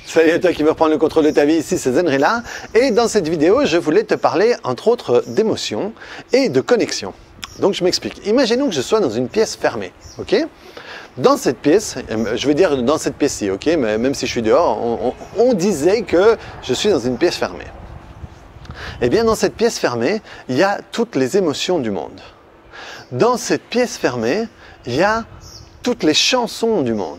Salut à toi qui veux reprendre le contrôle de ta vie, ici c'est Zenrila. Et dans cette vidéo, je voulais te parler entre autres d'émotions et de connexion. Donc je m'explique. Imaginons que je sois dans une pièce fermée, ok? Dans cette pièce, je vais dire dans cette pièce-ci, ok? Mais même si je suis dehors, on disait que je suis dans une pièce fermée. Eh bien dans cette pièce fermée, il y a toutes les émotions du monde. Dans cette pièce fermée, il y a toutes les chansons du monde.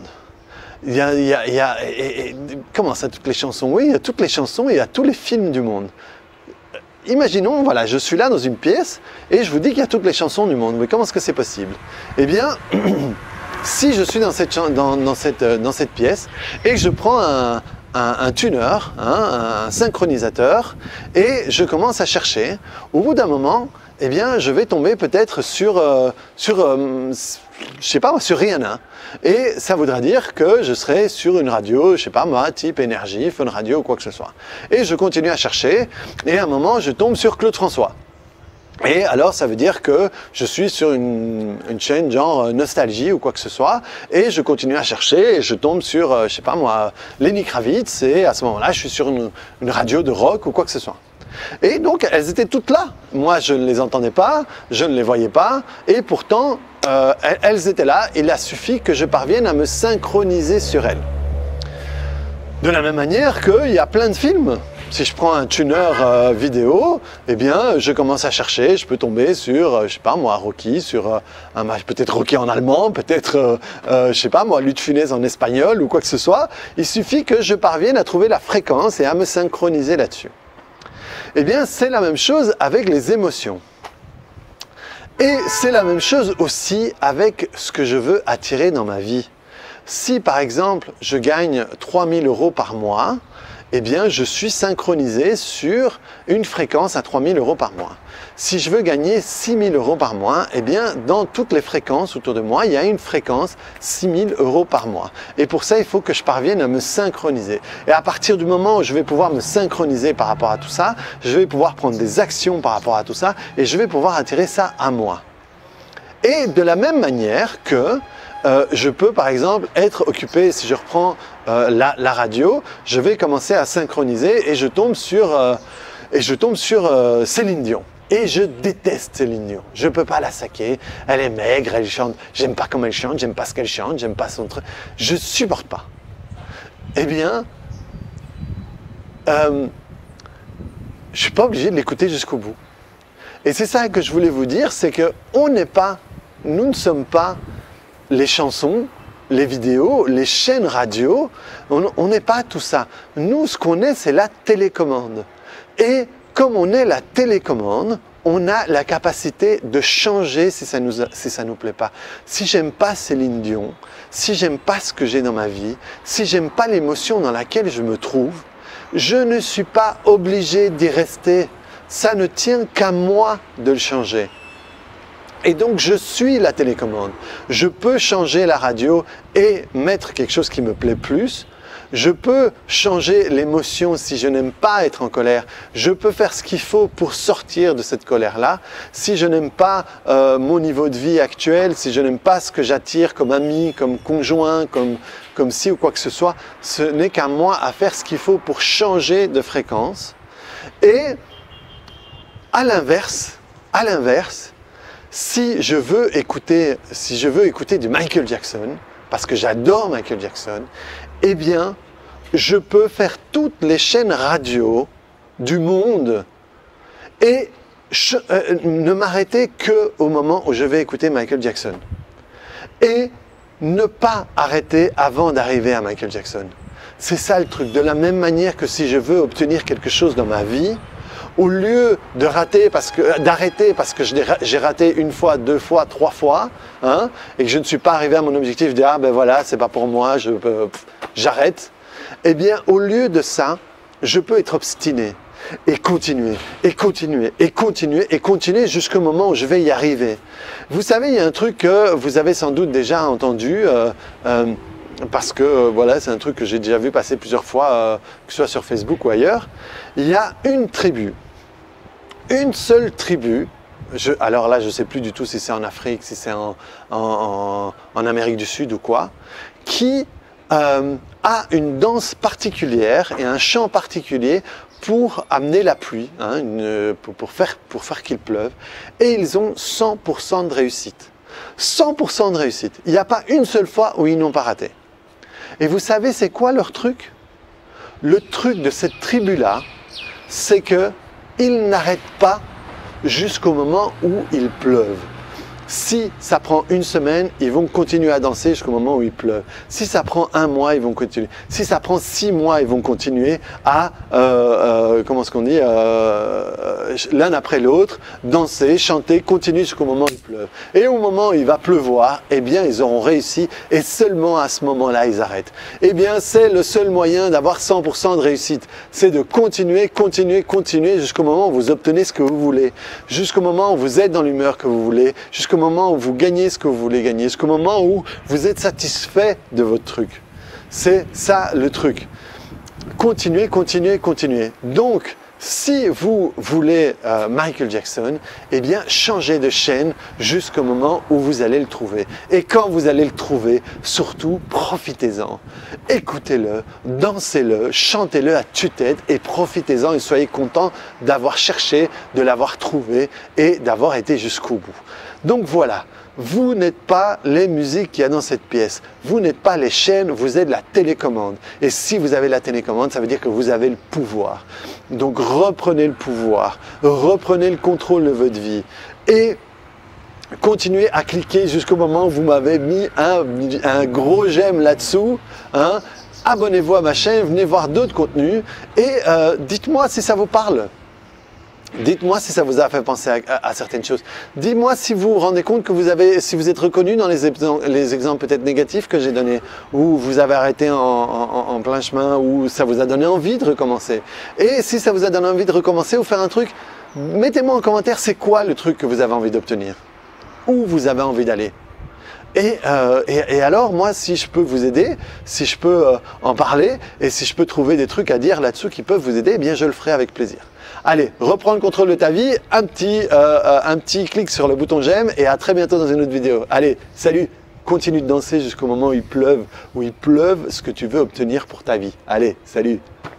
Comment ça, toutes les chansons? Oui, il y a toutes les chansons et il y a tous les films du monde. Imaginons, voilà, je suis là dans une pièce et je vous dis qu'il y a toutes les chansons du monde. Mais comment est-ce que c'est possible? Eh bien, si je suis dans cette pièce et que je prends un tuner, un synchronisateur, et je commence à chercher, au bout d'un moment, eh bien, je vais tomber peut-être sur je sais pas, sur Rihanna. Et ça voudra dire que je serai sur une radio, je sais pas moi, type Énergie, Fun Radio ou quoi que ce soit. Et je continue à chercher, et à un moment, je tombe sur Claude François. Et alors, ça veut dire que je suis sur une chaîne genre Nostalgie ou quoi que ce soit, et je continue à chercher, et je tombe sur, je sais pas moi, Lenny Kravitz, et à ce moment-là, je suis sur une radio de rock ou quoi que ce soit. Et donc, elles étaient toutes là. Moi, je ne les entendais pas, je ne les voyais pas, et pourtant, elles étaient là. Il a suffi que je parvienne à me synchroniser sur elles. De la même manière qu'il y a plein de films. Si je prends un tuner vidéo, eh bien, je commence à chercher, je peux tomber sur, je sais pas moi, Rocky, sur peut-être Rocky en allemand, peut-être, je sais pas moi, Lutte Funès en espagnol ou quoi que ce soit. Il suffit que je parvienne à trouver la fréquence et à me synchroniser là-dessus. Eh bien, c'est la même chose avec les émotions. Et c'est la même chose aussi avec ce que je veux attirer dans ma vie. Si, par exemple, je gagne 3 000 € par mois, eh bien, je suis synchronisé sur une fréquence à 3 000 € par mois. Si je veux gagner 6 000 € par mois, eh bien, dans toutes les fréquences autour de moi, il y a une fréquence 6 000 € par mois. Et pour ça, il faut que je parvienne à me synchroniser. Et à partir du moment où je vais pouvoir me synchroniser par rapport à tout ça, je vais pouvoir prendre des actions par rapport à tout ça et je vais pouvoir attirer ça à moi. Et de la même manière que je peux par exemple être occupé, si je reprends la radio, je vais commencer à synchroniser et je tombe sur Céline Dion. Et je déteste Céline Dion. Je ne peux pas la saquer. Elle est maigre, elle chante. J'aime pas comment elle chante, j'aime pas ce qu'elle chante, j'aime pas son truc. Je ne supporte pas. Eh bien, je ne suis pas obligé de l'écouter jusqu'au bout. Et c'est ça que je voulais vous dire, c'est que nous ne sommes pas les chansons, les vidéos, les chaînes radio, on n'est pas tout ça. Nous, ce qu'on est, c'est la télécommande. Et comme on est la télécommande, on a la capacité de changer si ça nous plaît pas. Si j'aime pas Céline Dion, si j'aime pas ce que j'ai dans ma vie, si j'aime pas l'émotion dans laquelle je me trouve, je ne suis pas obligé d'y rester. Ça ne tient qu'à moi de le changer. Et donc, je suis la télécommande. Je peux changer la radio et mettre quelque chose qui me plaît plus. Je peux changer l'émotion si je n'aime pas être en colère. Je peux faire ce qu'il faut pour sortir de cette colère-là. Si je n'aime pas mon niveau de vie actuel, si je n'aime pas ce que j'attire comme ami, comme conjoint, comme ci ou quoi que ce soit, ce n'est qu'à moi à faire ce qu'il faut pour changer de fréquence. Et à l'inverse, si je veux écouter du Michael Jackson, parce que j'adore Michael Jackson, eh bien, je peux faire toutes les chaînes radio du monde et ne m'arrêter qu'au moment où je vais écouter Michael Jackson. Et ne pas arrêter avant d'arriver à Michael Jackson. C'est ça le truc. De la même manière que si je veux obtenir quelque chose dans ma vie, au lieu d'arrêter parce que j'ai raté une fois, deux fois, trois fois, hein, et que je ne suis pas arrivé à mon objectif, de dire ah ben voilà, c'est pas pour moi, j'arrête. Eh bien, au lieu de ça, je peux être obstiné et continuer, et continuer, et continuer, et continuer jusqu'au moment où je vais y arriver. Vous savez, il y a un truc que vous avez sans doute déjà entendu. Parce que voilà, c'est un truc que j'ai déjà vu passer plusieurs fois, que ce soit sur Facebook ou ailleurs. Il y a une tribu, une seule tribu, alors là je ne sais plus du tout si c'est en Afrique, si c'est en Amérique du Sud ou quoi, qui a a une danse particulière et un chant particulier pour amener la pluie, hein, pour faire qu'il pleuve. Et ils ont 100% de réussite. 100% de réussite. Il n'y a pas une seule fois où ils n'ont pas raté. Et vous savez c'est quoi leur truc? Le truc de cette tribu-là, c'est qu'ils n'arrêtent pas jusqu'au moment où il pleuve. Si ça prend une semaine, ils vont continuer à danser jusqu'au moment où il pleuve. Si ça prend un mois, ils vont continuer. Si ça prend 6 mois, ils vont continuer à, comment est-ce qu'on dit, l'un après l'autre, danser, chanter, continuer jusqu'au moment où il pleuve. Et au moment où il va pleuvoir, eh bien, ils auront réussi et seulement à ce moment-là, ils arrêtent. Eh bien, c'est le seul moyen d'avoir 100% de réussite. C'est de continuer, continuer, continuer jusqu'au moment où vous obtenez ce que vous voulez. Jusqu'au moment où vous êtes dans l'humeur que vous voulez. Jusqu'au moment où vous gagnez ce que vous voulez gagner, jusqu'au moment où vous êtes satisfait de votre truc. C'est ça le truc. Continuez, continuez, continuez. Donc, si vous voulez Michael Jackson, eh bien, changez de chaîne jusqu'au moment où vous allez le trouver. Et quand vous allez le trouver, surtout, profitez-en. Écoutez-le, dansez-le, chantez-le à tue-tête et profitez-en et soyez contents d'avoir cherché, de l'avoir trouvé et d'avoir été jusqu'au bout. Donc voilà, vous n'êtes pas les musiques qu'il y a dans cette pièce, vous n'êtes pas les chaînes, vous êtes la télécommande. Et si vous avez la télécommande, ça veut dire que vous avez le pouvoir. Donc reprenez le pouvoir, reprenez le contrôle de votre vie et continuez à cliquer jusqu'au moment où vous m'avez mis un gros j'aime là-dessous. Hein. Abonnez-vous à ma chaîne, venez voir d'autres contenus et dites-moi si ça vous parle. Dites-moi si ça vous a fait penser à certaines choses. Dites-moi si vous vous rendez compte que si vous êtes reconnu dans les exemples peut-être négatifs que j'ai donnés, ou vous avez arrêté en plein chemin, ou ça vous a donné envie de recommencer. Et si ça vous a donné envie de recommencer ou faire un truc, mettez-moi en commentaire c'est quoi le truc que vous avez envie d'obtenir, où vous avez envie d'aller. Et alors, moi, si je peux vous aider, si je peux en parler, et si je peux trouver des trucs à dire là-dessus qui peuvent vous aider, eh bien, je le ferai avec plaisir. Allez, reprends le contrôle de ta vie, un petit clic sur le bouton j'aime, et à très bientôt dans une autre vidéo. Allez, salut, continue de danser jusqu'au moment où il pleuve ce que tu veux obtenir pour ta vie. Allez, salut.